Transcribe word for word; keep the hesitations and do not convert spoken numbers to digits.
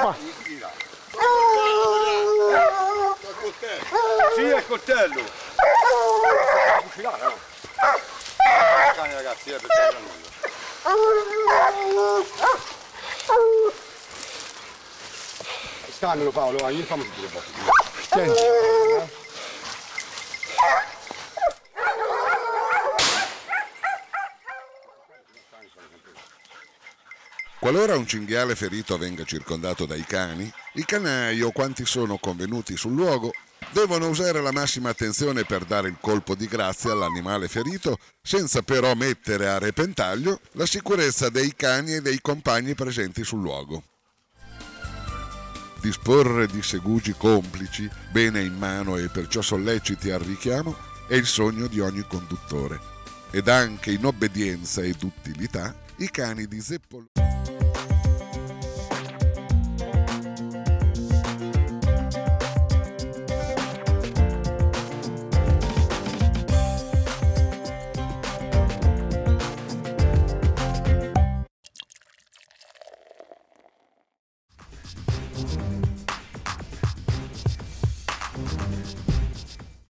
Sì, è il coltello. Cane ragazzi, è perché non Scammelo Paolo, vai, io fammi sentire un po'. Senti. Qualora un cinghiale ferito venga circondato dai cani, i canai o quanti sono convenuti sul luogo devono usare la massima attenzione per dare il colpo di grazia all'animale ferito, senza però mettere a repentaglio la sicurezza dei cani e dei compagni presenti sul luogo. Disporre di segugi complici, bene in mano e perciò solleciti al richiamo, è il sogno di ogni conduttore. Ed anche in obbedienza ed utilità, i cani di Zeppolo